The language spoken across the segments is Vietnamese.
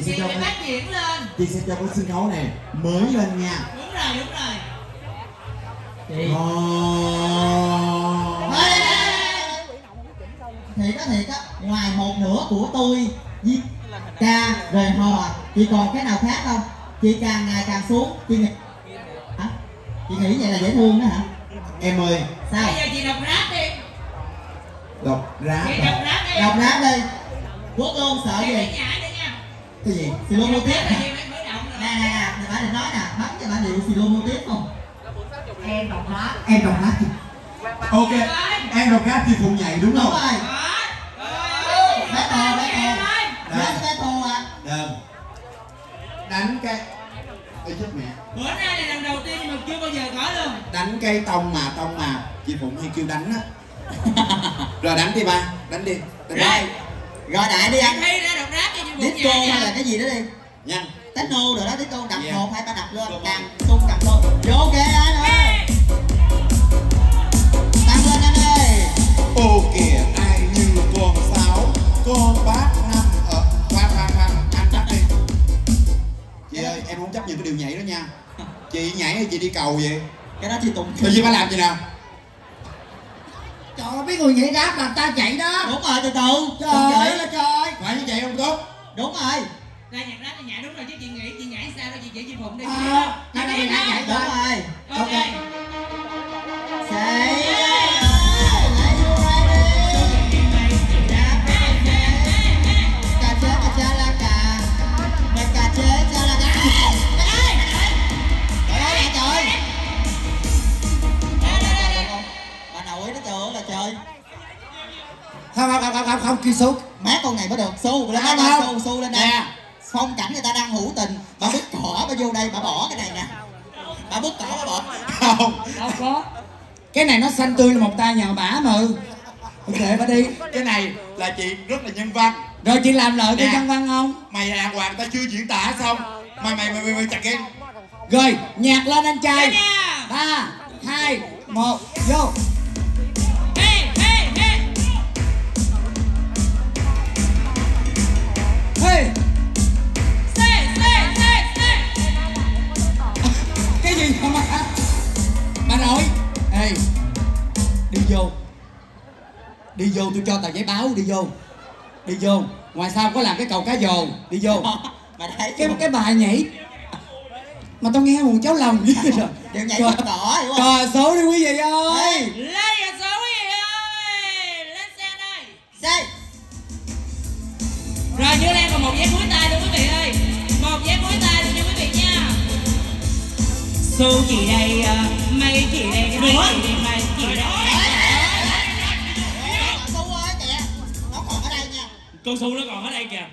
sẽ cho phát triển lên. Chị sẽ cho cái sân khấu này mới lên nha. Đúng rồi. Chị thiệt á, ngoài một nửa của tôi với ca rồi hò, chị còn cái nào khác không? Chị càng ngày càng xuống, chị nghĩ hả? Chị nghĩ vậy là dễ thương đó hả? Em ơi, Sao? Bây giờ chị đọc rap đi. Đọc rap. Chị đọc rap đi. Đọc rap đi. Quốc luôn sợ gì? Nhảy đi nha. Cái gì? Xì lô mô tiếp nè. Nè, Nè, bà định nói nè, bắn cho bà điệu xì lô mô tiếp không? em đọc rap. Em đọc rap. Ok, em đọc rap thì Phụ nhảy đúng không? Đúng rồi. Battle à. Đờn. Đánh cái... Ê chết mẹ. Bữa nay là lần đầu tiên nhưng mà chưa bao giờ có luôn. Đánh cái tông mà chị Phụng hay kêu đánh á. Rồi đánh đi ba, đánh đi. Rồi đại đi anh. Hay ra đọc rap cho chị Phụng. Disco hay là cái gì đó đi. Nhanh. Techno rồi đó, disco đập Yeah. 1 2 3 đập lên, càng tung càng lên. Vô kìa anh ơi. Tăng lên anh ơi. Ô kìa ai như con sáo, con bác năm ở khoan anh bắt đi. Chị ơi em không chấp nhận cái điều nhảy đó nha. Chị nhảy hay chị đi cầu vậy? Cái đó chị Tùng. Thôi chị phải làm gì nào? Trời ơi, biết người nhảy rap là ta chạy đó. Đúng rồi, từ từ. Trời ơi trời. Phải như vậy không tốt? Đúng rồi. Ra nhạc rap thì nhảy đúng rồi chứ chị nghĩ chị nhảy sao đâu chị chỉ Phụng đi. Nó đi nhảy đúng rồi. Ok. Say Không kia xuống. Má con này mới được xu lên đây, xu lên đây. Phong cảnh người ta đang hữu tình, bà bứt cỏ bà vô đây bà bỏ cái này nè. Bà bứt cỏ bà bỏ. Không. Đâu có. Cái này nó xanh tươi là một tay nhờ bả mà. Kệ bà đi. Cái này là chị rất là nhân văn. Rồi chị làm lợi cái nhân văn không? Mày đàng hoàng ta chưa diễn tả xong. Mày chặt em. Rồi nhạc lên anh trai. 3 2 1 vô. Hey. Cái gì mà bà nội. Ê, đi vô tôi cho tờ giấy báo, đi vô ngoài sau có làm cái cầu cá dồ, đi vô. Mà thấy cái bài nhảy mà tao nghe buồn cháu lòng rồi. Đều nhảy bứt cỏ hiểu không? Cờ số đi quý vị ơi. Lấy cờ số quý vị ơi. Lên xe đây. Xe. Rồi Như Lan còn một vé cuối tay luôn quý vị ơi. Một vé cuối tay luôn nha quý vị nha. Số chị đây, mày chị đây, mày chị đây. Su ơi kìa. Nó còn ở đây nha. Con Su nó còn ở đây kìa.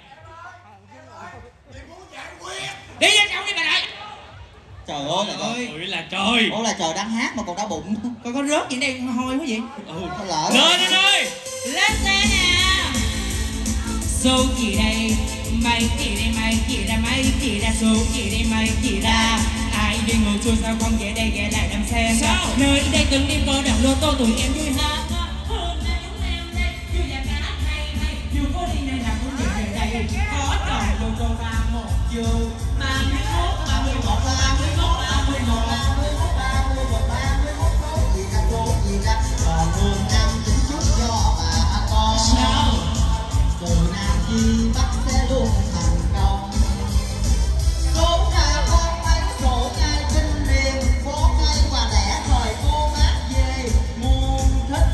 Đi vô trong đi bà nội. Trời ơi là ơi là trời. Ủa là trời đang hát mà còn đau bụng. Con có rớt gì đây hôi quá vậy? Thôi lỡ. Lên anh ơi. Lên xe nè. Số chị đây, mày chị đây, mày chị ra, mày chị ra, số chị đây, mày chị ra. Ai đi ngồi xuôi sao không ghé đây ghé lại đâm xe. Nơi đây từng đêm có đằng lô tô tụi em vui hát. Hôm nay chúng em đây, dù nhà ca hát hay hay, dù có đi nơi nào cũng về đây. Có trò lô tô 31 chiều, 31, 31, 31, 31, 31, 31, 31, số gì ra, số gì ra. Còn thường năm chính chút cho bà con. Từ Nam Chi Bắc sẽ luôn thành công. Số ra con mấy số ngày kinh niên, phố ngay quà lẻ thời cô bác về muôn thích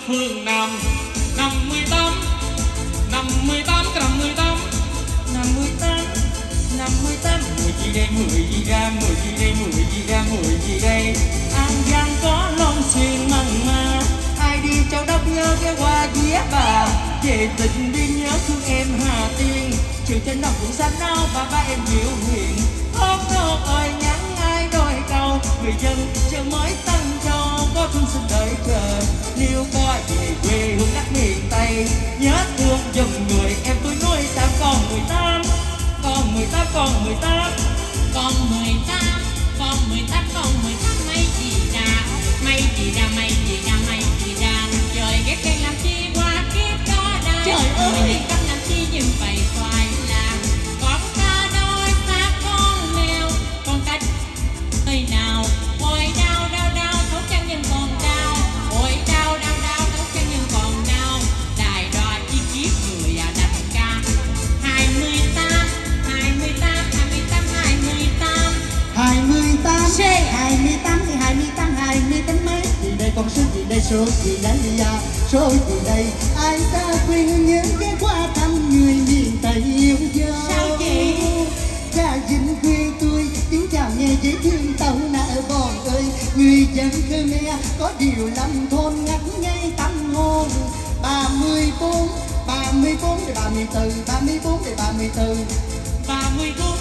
phường 5 58 58 cái 58 58 58 10 gì đây 10 gì ra 10 gì đây 10 gì ra 10 gì đây An Giang có Long Xuyên mặn mà ai đi Châu Đốc nhớ ghé qua ghé bà về tình đi nhớ thương em Hà Tiên trường trên đồng cũng xanh áo ba em diệu hiền hốt nốt ơi nhắn ai đôi câu người dân chờ mới tăng cho có thương xin đợi chờ nếu có về quê hương đất miền Tây nhớ thương dùm người em tôi nuôi sao con 18 con 18 con 18 con 18 con 18 con 18 mấy gì ra mấy gì ra mấy gì ra mấy gì ra trời ghét cây làm chi qua kiếp đó đây trời ơi cấm làm chi nhưng phải làm con cá đôi xa con mèo con cá nơi nào ôi đau đau đau thấu chân nhưng còn đau ôi đau đau đau thấu chân nhưng còn đau đài đò chi kiếp người đặt ca 28 28 28 28 28 Xê. 28 thì 28 mấy gì đây con số gì đây số gì đấy à số gì đây ai ta quê hương nhớ ghé qua thăm người miền Tây yêu dấu sao chị ra dinh quê tôi tiếng chào nghe dễ thương tàu nợ bòn ơi người dân Khmer có điều lắm thôn ngắt ngay tâm hồn 34 34 để 34 34 để 34 34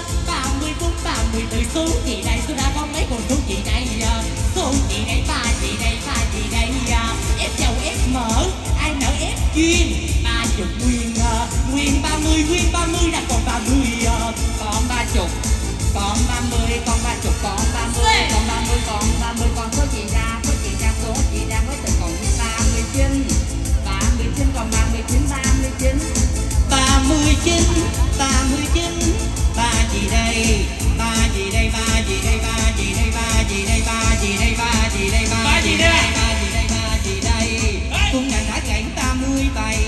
số gì đây số đã có mấy con số gì đây số gì đây ba gì đây F chầu F mở ai nở F chuyên 30 nguyên 30 đã còn 30 còn 30 còn 30 còn 30 còn 30 còn 30 còn 30 còn số gì ra số gì ra mới từ còn 39 còn 39 ba gì đây ba gì đây cũng đã gãy 37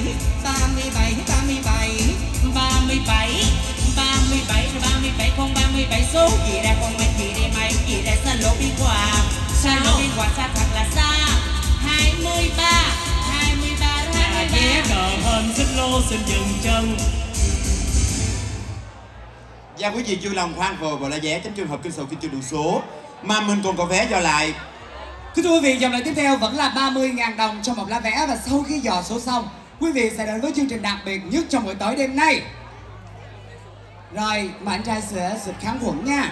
con 37 số gì ra con mấy gì ra xa lỗ đi qua xa thật là xa 23 vé cờ hên xích lô xin dừng chân. Và quý vị vui lòng khoan vờ và là vé tránh trường hợp kinh sầu khi chưa đủ số mà mình còn có vé cho lại. Thưa quý vị, dòng lại tiếp theo vẫn là 30.000 đồng cho một lá vé và sau khi dò số xong, quý vị sẽ đến với chương trình đặc biệt nhất trong buổi tối đêm nay. Rồi, mời anh trai sẽ xịt kháng khuẩn nha.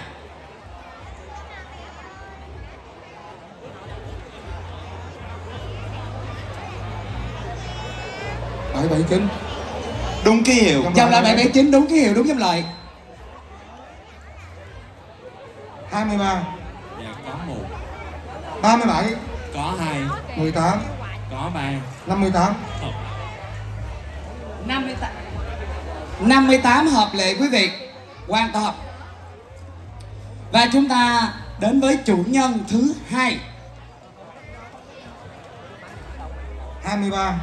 Bảy 79 đúng ký hiệu. Dòng lại 779 đúng ký hiệu, đúng dòng lại. 23 Dạ có 1 37 có 2 18 có 3 58 58 hợp lệ quý vị, hoàn toàn. Và chúng ta đến với chủ nhân thứ hai. 23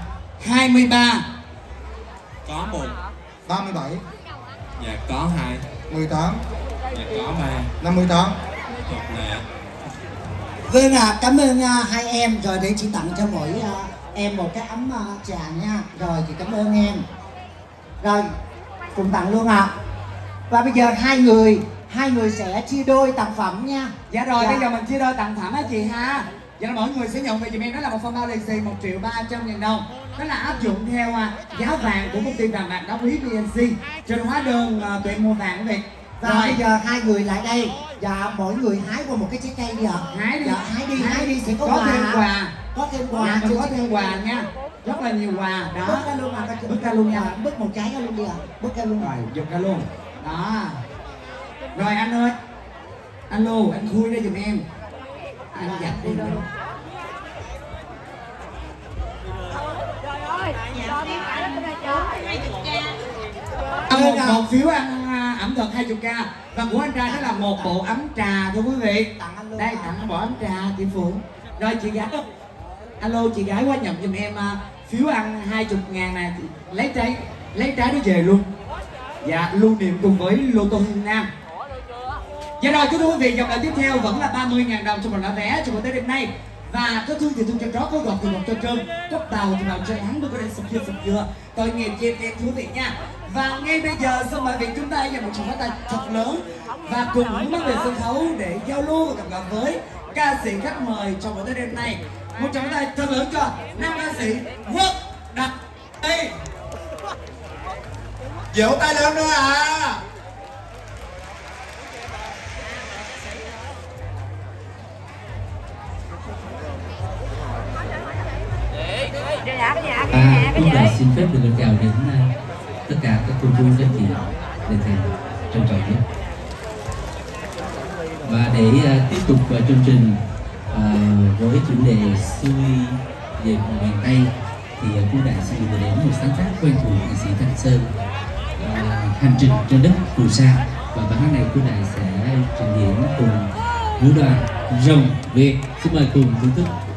có 1 37 dạ có 2 18 dạ có 3 58 hợp lệ. Vâng cảm ơn hai em rồi để chị tặng cho mỗi em một cái ấm trà nha. Rồi chị cảm ơn em. Rồi cùng tặng luôn ạ. Và bây giờ hai người sẽ chia đôi tặng phẩm nha. Dạ rồi, Dạ. bây giờ mình chia đôi tặng thảm hả chị ha. Vậy là mỗi người sẽ nhận về giùm em đó là một phong bao lì xì 1.300.000 đồng. Đó là áp dụng theo giá vàng của công ty vàng bạc đá quý PNC trên hóa đơn tụi em mua vàng quý vị. Và bây giờ hai người lại đây. Dạ mỗi người hái qua một cái trái cây đi ạ. Hái đi. Dạ, hái đi sẽ có thêm quà. quà. Có thêm quà. Dạ, mình có thêm quà nha. Rất là nhiều quà. Bứt Đó. ra luôn ạ. Bứt ra luôn nha. Bứt một trái ra luôn đi ạ. Bứt ra luôn. Rồi, giật ra luôn. Đó. Rồi anh ơi. Alo, anh khui đây giùm em. Anh giặt đi. Một phiếu ăn ẩm thực 20k và của anh trai đó là một bộ ấm trà thưa quý vị. Đây tặng bộ ấm trà chị Phượng. Rồi chị gái đó. Alo chị gái qua nhận giùm em phiếu ăn 20.000 này, lấy trái nó về luôn. Dạ lưu niệm cùng với Lô Tô Hưng Nam. Dạ rồi thưa quý vị, dòng lại tiếp theo vẫn là 30.000 đồng cho một lá vé cho buổi tối đêm nay. Và có thương thì thương cho chó, có gọt thì gọt cho trơn, cốc tàu thì vào chơi án, mới có thể sụp dừa, tội nghiệp chị em thú vị nha. Và ngay bây giờ xin mời vị chúng ta dành một tràng pháo tay thật lớn và cùng mang về sân khấu để giao lưu và gặp gỡ với ca sĩ khách mời trong buổi tối đêm này. Một tràng pháo tay thật lớn cho nam ca sĩ Quốc Đạt Tây. Vỗ tay lên nữa à. Chúng ta xin phép được chào đến tất cả các cô chú các chị lên thềm trân trọng nhất. Và để tiếp tục chương trình với chủ đề xuôi về miền Tây thì Phú Đại xin gửi đến một sáng tác quen thuộc nghệ sĩ Thanh Sơn, Hành trình trên đất Phù Sa. Và bản hát này Phú Đại sẽ trình diễn cùng vũ đoàn Rồng Việt. Xin mời cùng thưởng thức.